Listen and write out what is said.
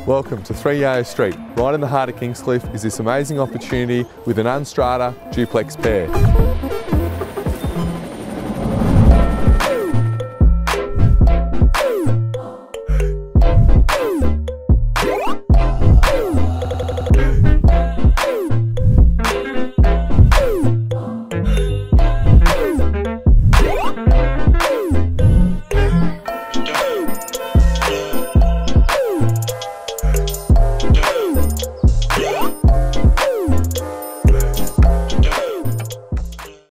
Welcome to 3 Yao Street. Right in the heart of Kingscliff is this amazing opportunity with an un-strata duplex pair.